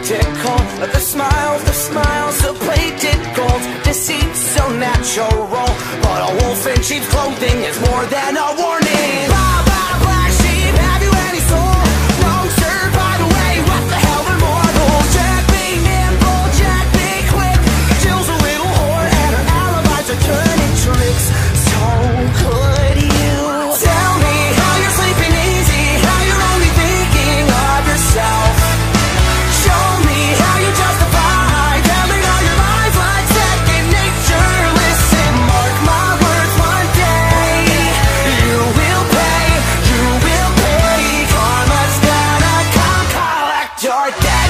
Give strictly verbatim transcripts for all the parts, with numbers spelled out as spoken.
practical. The smiles, the smiles, so plated gold. Deceit so natural, but a wolf in sheep's clothing is more than a warning. Blah, blah, black sheep, have you any soul? Wrong shirt, by the way, what the hell are mortals? Jack be nimble, Jack be quick. Jill's a little whore and her alibis are turning tricks. So could you tell me how you're sleeping easy, how you're only thinking of yourself? Show me how you justify telling all your lies like second nature. Listen, mark my words, one day you will pay, you will pay. Karma's gonna come collect your debt.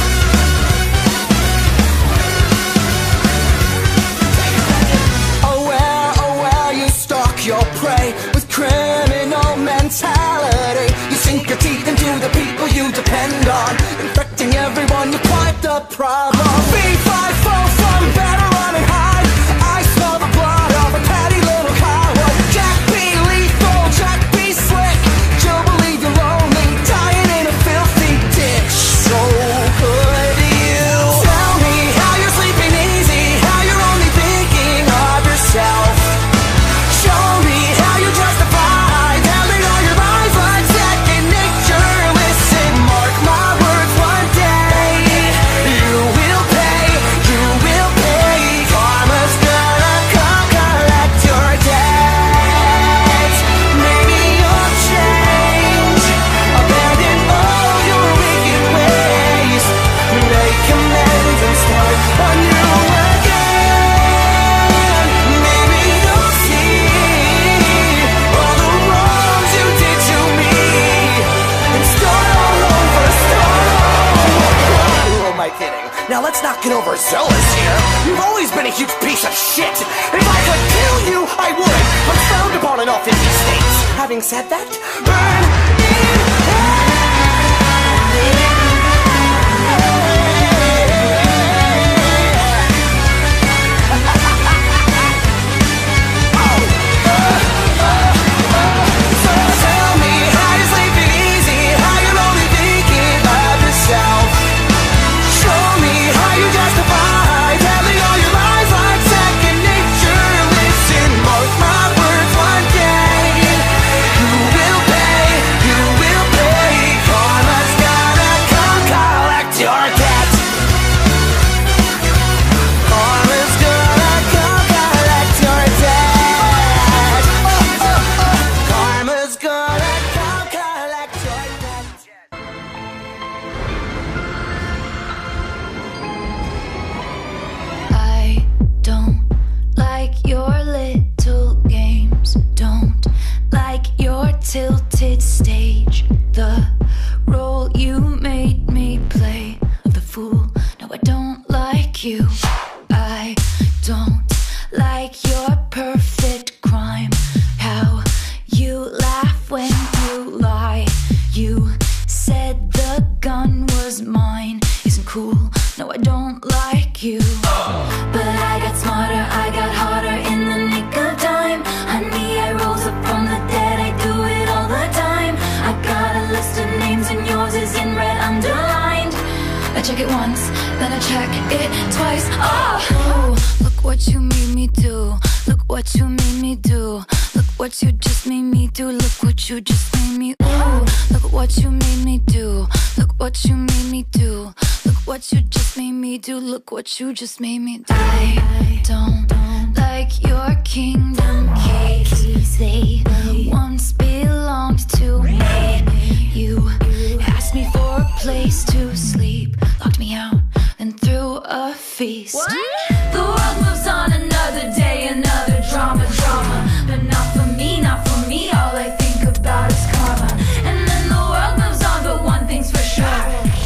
Oh well, oh well, you stalk your prey with criminal mentality. You sink your teeth into the people you depend on, infecting everyone, you quite the problem. B five four from better run and hide. I smell the blood of a petty little coward. Jack be lethal, Jack be slick. You'll believe you're lonely, dying in a filthy ditch. So could you tell me how you're sleeping easy, how you're only thinking of yourself? Show me how you justify telling all your lies like second nature. Listen, mark my words, one day you will pay, you will pay. Karma's gonna come collect your debt. Maybe you'll change, abandon all your wicked ways, make amends and start anew again. Maybe you'll see all the wrongs you did to me and start all over, start all over. Who am I kidding? Now let's not get overzealous here. You've always been a huge piece of shit. If I could kill you, I would. I'm frowned upon in all fifty states. Having said that, burn in hell. So tell me how you're sleeping easy, how you're only thinking of yourself. Show me how you justify telling all your lies like second nature. Listen, mark my words, one day you will pay, you will pay. Karma's gonna come collect your debt. Karma's gonna come collect your debt. Oh, oh, oh. Karma's gonna come collect your debt. I don't like your little games, don't like your tilted stage, the role you made me play of the fool. No, I don't like you. I don't like your perfect crime, how you laugh when you lie. You said the gun was mine, isn't cool. No, I don't like you. But I got smarter, I got harder in the nick of time. Honey, I rose up from the dead, I do it all the time. I got a list of names and yours is in red underlined. I check it once, then I check it twice. Oh, look what you made me do. Look what you made me do. Look what you just made me do. Look what you just made me. Ooh, look what you made me do. Look what you made me do. Look what you just made me do. Look what you just made me do. I don't like your kingdom keys. They once belonged to me. You asked me for a place to sleep, locked me out, then threw a feast. What? The world moves on, another day, another drama, drama. But not for me, not for me. All I think about is karma. And then the world moves on, but one thing's for sure.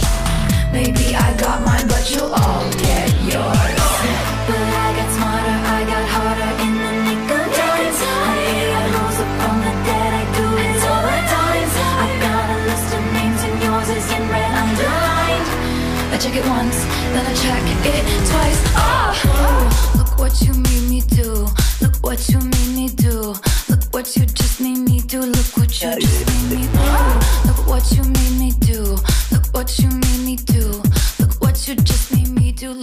Maybe I got mine, but you'll all get yours. But I got smarter, I got harder in the nick of time. Honey, I rose up from the dead, I do it all the time. I got a list of names and yours is in red underlined. I check it once, then I check it twice. Oh, look what you made me do. Look what you made me do. Look what you just made me do. Look what you just made me do. Look what you made me do. Look what you made me do. Look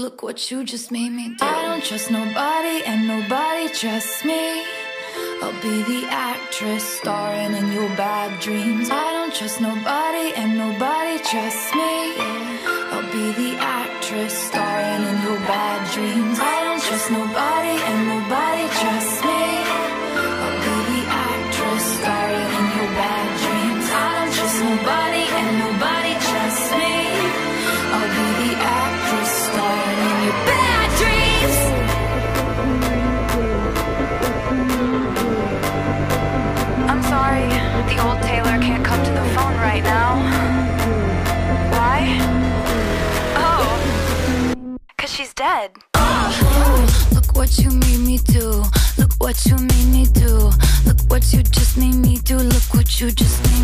look what you just made me do. I don't trust nobody and nobody trusts me. I'll be the actress starring in your bad dreams. I don't trust nobody and nobody trusts me. I'll be the actress starring in your bad dreams. I don't trust nobody and nobody trusts me. I'll be the actress starring in your bad dreams. I don't trust nobody and nobody trusts me. I'll be the actress starring in your bad dreams. I'm sorry, the old Taylor can't come to the phone right now. Why? Oh, 'cause she's dead. Oh, look what you made me do. Look what you made me do. Look what you just made me do. Look what you just made me do.